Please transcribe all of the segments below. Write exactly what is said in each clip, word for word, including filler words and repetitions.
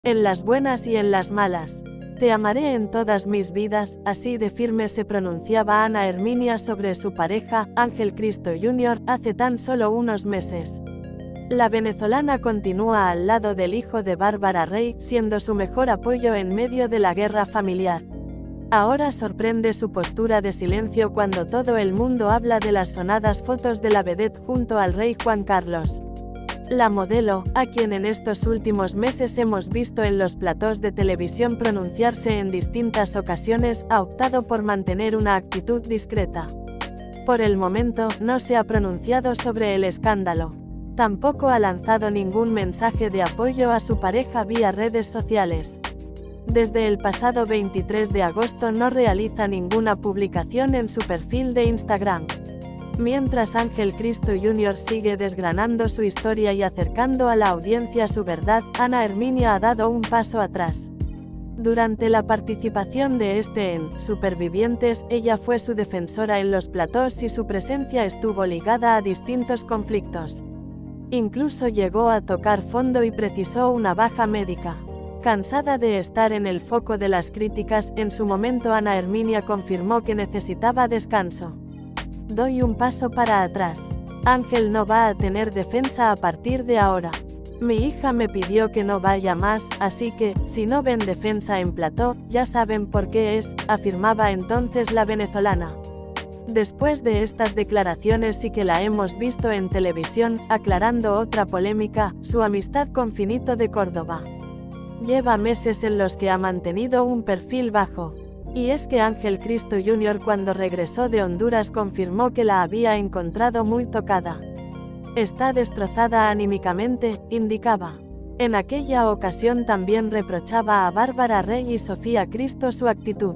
en las buenas y en las malas. Te amaré en todas mis vidas, así de firme se pronunciaba Ana Herminia sobre su pareja, Ángel Cristo junior, hace tan solo unos meses. La venezolana continúa al lado del hijo de Bárbara Rey, siendo su mejor apoyo en medio de la guerra familiar. Ahora sorprende su postura de silencio cuando todo el mundo habla de las sonadas fotos de la vedette junto al rey Juan Carlos. La modelo, a quien en estos últimos meses hemos visto en los platós de televisión pronunciarse en distintas ocasiones, ha optado por mantener una actitud discreta. Por el momento, no se ha pronunciado sobre el escándalo. Tampoco ha lanzado ningún mensaje de apoyo a su pareja vía redes sociales. Desde el pasado veintitrés de agosto no realiza ninguna publicación en su perfil de Instagram. Mientras Ángel Cristo junior sigue desgranando su historia y acercando a la audiencia su verdad, Ana Herminia ha dado un paso atrás. Durante la participación de este en Supervivientes, ella fue su defensora en los platós y su presencia estuvo ligada a distintos conflictos. Incluso llegó a tocar fondo y precisó una baja médica. Cansada de estar en el foco de las críticas, en su momento Ana Herminia confirmó que necesitaba descanso. Doy un paso para atrás. Ángel no va a tener defensa a partir de ahora. Mi hija me pidió que no vaya más, así que, si no ven defensa en plató, ya saben por qué es, afirmaba entonces la venezolana. Después de estas declaraciones sí que la hemos visto en televisión, aclarando otra polémica, su amistad con Finito de Córdoba. Lleva meses en los que ha mantenido un perfil bajo. Y es que Ángel Cristo junior cuando regresó de Honduras confirmó que la había encontrado muy tocada. Está destrozada anímicamente, indicaba. En aquella ocasión también reprochaba a Bárbara Rey y Sofía Cristo su actitud.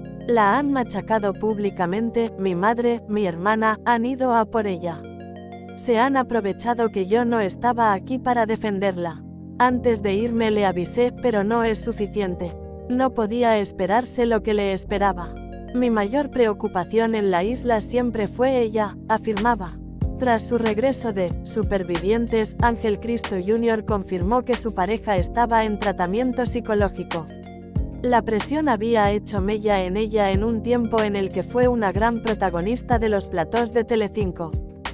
La han machacado públicamente, mi madre, mi hermana, han ido a por ella. Se han aprovechado que yo no estaba aquí para defenderla. Antes de irme le avisé, pero no es suficiente. No podía esperarse lo que le esperaba. Mi mayor preocupación en la isla siempre fue ella, afirmaba. Tras su regreso de Supervivientes, Ángel Cristo junior confirmó que su pareja estaba en tratamiento psicológico. La presión había hecho mella en ella en un tiempo en el que fue una gran protagonista de los platós de Telecinco.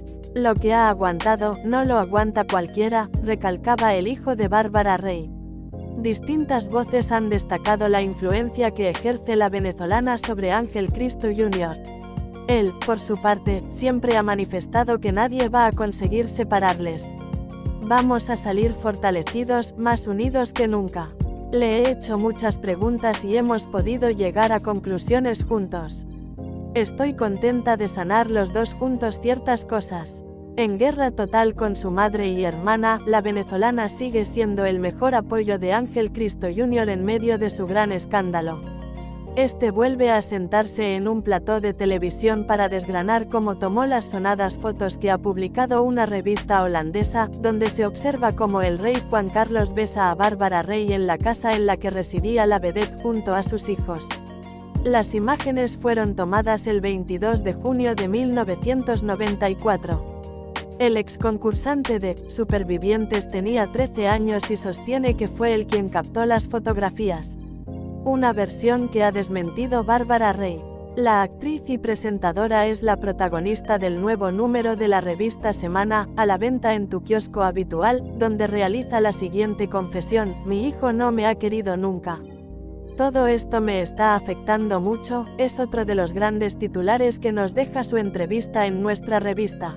Lo que ha aguantado, no lo aguanta cualquiera, recalcaba el hijo de Bárbara Rey. Distintas voces han destacado la influencia que ejerce la venezolana sobre Ángel Cristo junior Él, por su parte, siempre ha manifestado que nadie va a conseguir separarles. Vamos a salir fortalecidos, más unidos que nunca. Le he hecho muchas preguntas y hemos podido llegar a conclusiones juntos. Estoy contenta de sanar los dos juntos ciertas cosas. En guerra total con su madre y hermana, la venezolana sigue siendo el mejor apoyo de Ángel Cristo junior en medio de su gran escándalo. Este vuelve a sentarse en un plató de televisión para desgranar cómo tomó las sonadas fotos que ha publicado una revista holandesa, donde se observa cómo el rey Juan Carlos besa a Bárbara Rey en la casa en la que residía la vedette junto a sus hijos. Las imágenes fueron tomadas el veintidós de junio de mil novecientos noventa y cuatro. El ex concursante de Supervivientes tenía trece años y sostiene que fue él quien captó las fotografías. Una versión que ha desmentido Bárbara Rey. La actriz y presentadora es la protagonista del nuevo número de la revista Semana, a la venta en tu kiosco habitual, donde realiza la siguiente confesión: mi hijo no me ha querido nunca. Todo esto me está afectando mucho, es otro de los grandes titulares que nos deja su entrevista en nuestra revista.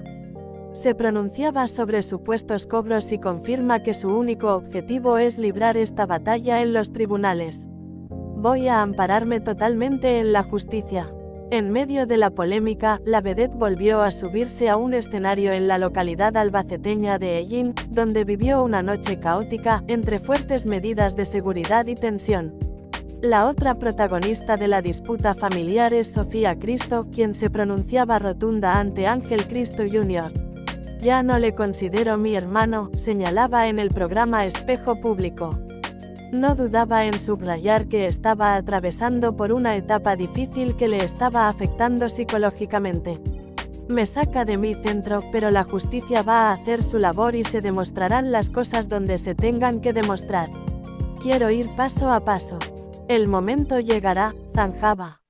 Se pronunciaba sobre supuestos cobros y confirma que su único objetivo es librar esta batalla en los tribunales. Voy a ampararme totalmente en la justicia. En medio de la polémica, la vedette volvió a subirse a un escenario en la localidad albaceteña de Hellín, donde vivió una noche caótica, entre fuertes medidas de seguridad y tensión. La otra protagonista de la disputa familiar es Sofía Cristo, quien se pronunciaba rotunda ante Ángel Cristo junior Ya no le considero mi hermano, señalaba en el programa Espejo Público. No dudaba en subrayar que estaba atravesando por una etapa difícil que le estaba afectando psicológicamente. Me saca de mi centro, pero la justicia va a hacer su labor y se demostrarán las cosas donde se tengan que demostrar. quiero ir paso a paso. El momento llegará, zanjaba.